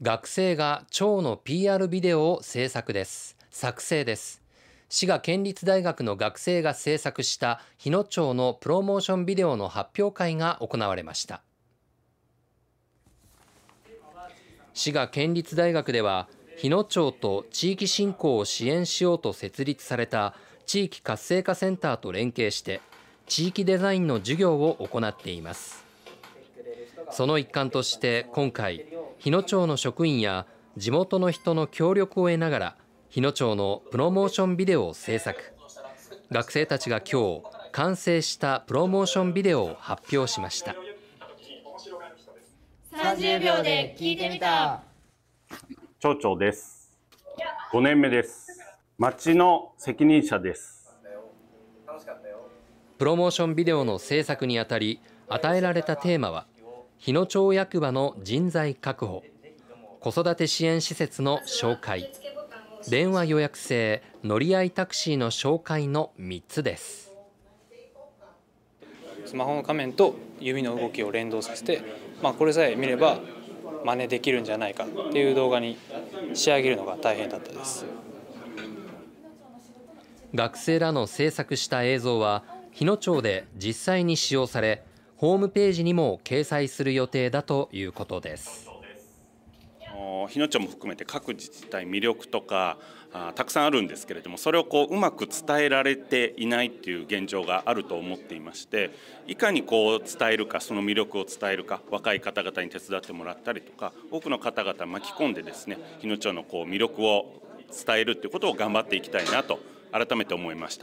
学生が町の PR ビデオを作成です。滋賀県立大学の学生が制作した日野町のプロモーションビデオの発表会が行われました。滋賀県立大学では日野町と地域振興を支援しようと設立された地域活性化センターと連携して地域デザインの授業を行っています。その一環として今回日野町の職員や地元の人の協力を得ながら日野町のプロモーションビデオを制作。学生たちが今日完成したプロモーションビデオを発表しました。 30秒で聞いてみた。 町長です。5年目です。町の責任者です。 プロモーションビデオの制作にあたり与えられたテーマは日野町役場の人材確保、子育て支援施設の紹介、電話予約制乗り合いタクシーの紹介の3つです。 スマホの画面と指の動きを連動させて、これさえ見れば真似できるんじゃないかっていう動画に仕上げるのが大変だったです。 学生らの制作した映像は日野町で実際に使用され、ホームページにも掲載する予定だということです。 日野町も含めて各自治体魅力とかたくさんあるんですけれども、それをうまく伝えられていないっていう現状があると思っていまして、いかに伝えるか、その魅力を伝えるか、若い方々に手伝ってもらったりとか、多くの方々巻き込んでですね、日野町の魅力を伝えるっていうことを頑張っていきたいなと改めて思いました。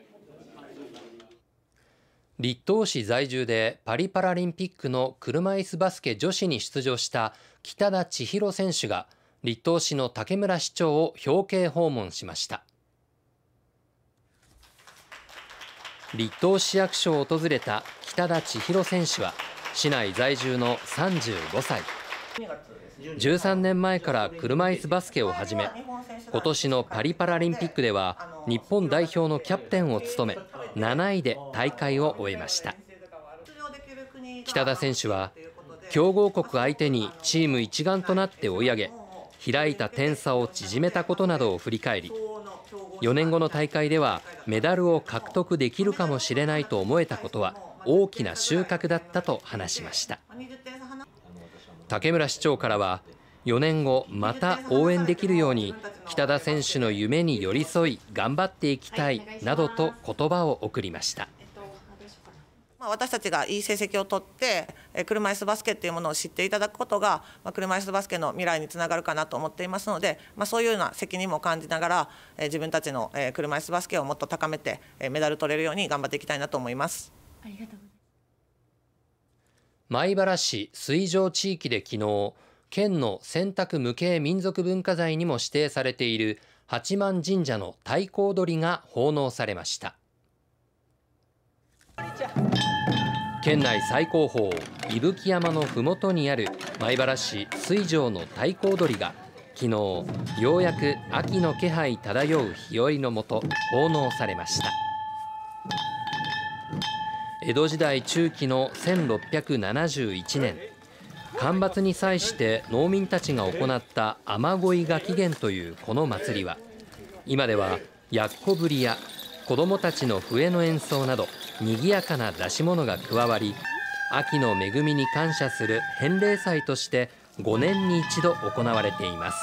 栗東市在住でパリパラリンピックの車椅子バスケ女子に出場した北田千尋選手が栗東市の竹村市長を表敬訪問しました。栗東市役所を訪れた北田千尋選手は市内在住の35歳。13年前から車椅子バスケを始め、今年のパリパラリンピックでは日本代表のキャプテンを務め7位で大会を終えました。北田選手は強豪国相手にチーム一丸となって追い上げ、開いた点差を縮めたことなどを振り返り、4年後の大会ではメダルを獲得できるかもしれないと思えたことは大きな収穫だったと話しました。竹村市長からは4年後また応援できるように北田選手の夢に寄り添い頑張っていきたいなどと言葉を送りました。 私たちがいい成績を取って車椅子バスケっていうものを知っていただくことが車椅子バスケの未来につながるかなと思っていますので、そういうような責任も感じながら自分たちの車椅子バスケをもっと高めてメダル取れるように頑張っていきたいなと思います。 ありがとうございます。 米原市水上地域で昨日、県の選択無形民族文化財にも指定されている八幡神社の太鼓踊りが奉納されました。県内最高峰伊吹山のふもとにある米原市水上の太鼓踊りが昨日ようやく秋の気配漂う日和のもと奉納されました。江戸時代中期の1671年、干ばつに際して農民たちが行った雨乞いが起源というこの祭りは、今ではやっこぶりや子どもたちの笛の演奏など賑やかな出し物が加わり、秋の恵みに感謝する返礼祭として5年に一度行われています。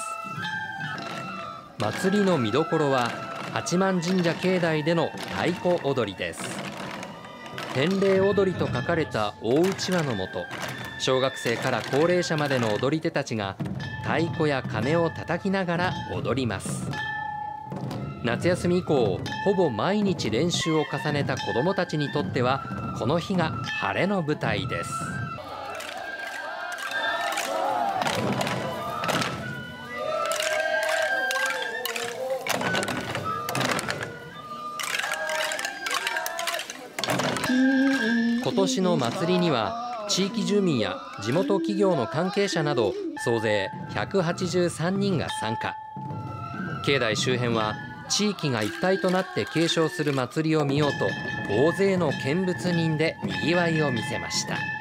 祭りの見どころは八幡神社境内での太鼓踊りです。返礼踊りと書かれた大うちわのもと、小学生から高齢者までの踊り手たちが太鼓や鐘を叩きながら踊ります。夏休み以降、ほぼ毎日練習を重ねた子どもたちにとってはこの日が晴れの舞台です。今年の祭りには地域住民や地元企業の関係者など総勢183人が参加。境内周辺は地域が一体となって継承する祭りを見ようと大勢の見物人でにぎわいを見せました。